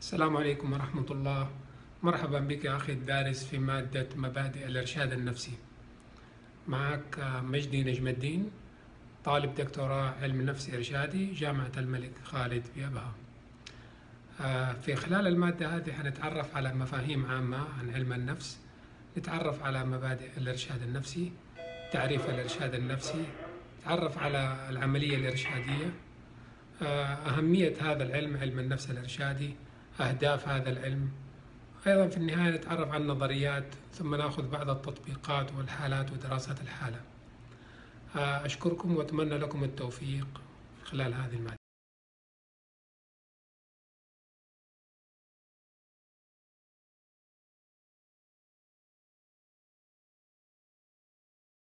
السلام عليكم ورحمة الله. مرحبا بك أخي الدارس في مادة مبادئ الإرشاد النفسي. معك مجدي نجم الدين، طالب دكتوراه علم نفس إرشادي جامعة الملك خالد بأبها. في خلال المادة هذه حنتعرف على مفاهيم عامة عن علم النفس، نتعرف على مبادئ الإرشاد النفسي، تعريف الإرشاد النفسي، نتعرف على العملية الإرشادية، أهمية هذا العلم، علم النفس الإرشادي، أهداف هذا العلم. أيضا في النهاية نتعرف عن النظريات، ثم نأخذ بعض التطبيقات والحالات ودراسات الحالة. أشكركم وأتمنى لكم التوفيق خلال هذه المادة.